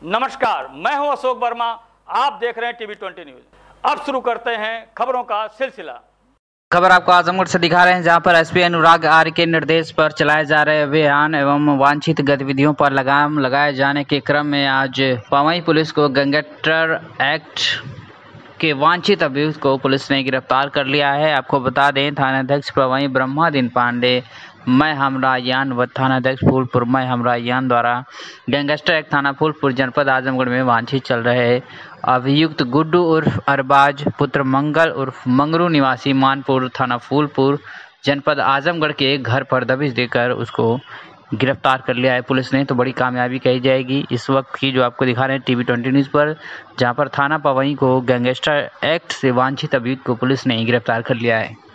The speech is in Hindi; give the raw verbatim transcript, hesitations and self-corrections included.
नमस्कार, मैं हूं अशोक वर्मा। आप देख रहे हैं टीवी ट्वेंटी न्यूज। अब शुरू करते हैं खबरों का सिलसिला। खबर आपको आजमगढ़ से दिखा रहे हैं, जहां पर एसपी अनुराग आर्य के निर्देश पर चलाए जा रहे अभियान एवं वांछित गतिविधियों पर लगाम लगाए जाने के क्रम में आज पवई पुलिस को गैंगस्टर एक्ट के वांछित अभियुक्त को पुलिस ने गिरफ्तार कर लिया है। आपको बता दें, थानाध्यक्ष पवई ब्रह्मादीन पांडे मैं हमरायान व थानाध्यक्ष फूलपुर मैं हमरायान द्वारा गैंगस्टर एक्ट थाना फूलपुर जनपद आजमगढ़ में वांछित चल रहे अभियुक्त गुड्डू उर्फ अरबाज पुत्र मंगल उर्फ मंगरू निवासी मानपुर थाना फूलपुर जनपद आजमगढ़ के एक घर पर दबिश देकर उसको गिरफ्तार कर लिया है पुलिस ने। तो बड़ी कामयाबी कही जाएगी इस वक्त की, जो आपको दिखा रहे हैं टीवी ट्वेंटी न्यूज़ पर, जहां पर थाना पवई को गैंगस्टर एक्ट से वांछित अभियुक्त को पुलिस ने गिरफ्तार कर लिया है।